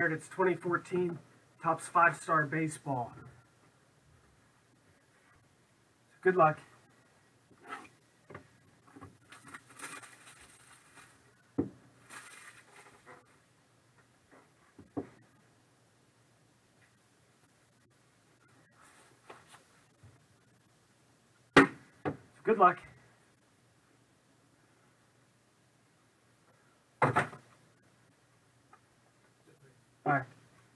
It's 2014 Topps 5-Star Baseball. Good luck. Good luck. All right.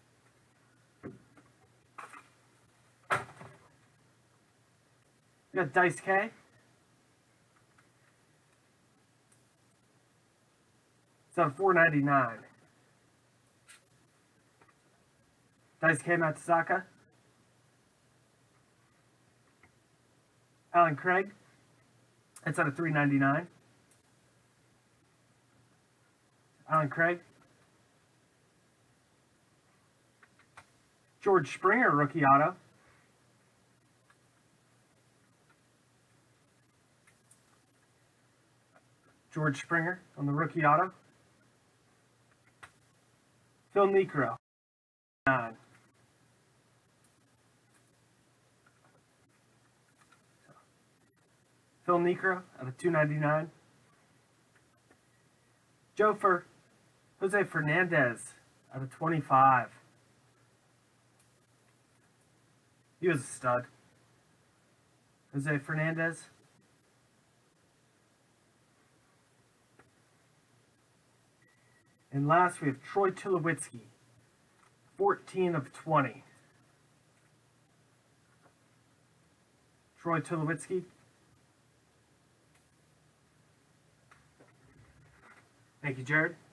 We got Dice K. It's on $4.99. Dice K Matsusaka. Alan Craig. It's on a $3.99. Alan Craig. George Springer, rookie auto. George Springer on the rookie auto. Phil Niekro. 9. Phil Niekro out of $2.99. Jose Fernandez out of 25. He was a stud. Jose Fernandez. And last we have Troy Tulowitzki, 14 of 20. Troy Tulowitzki. Thank you, Jared.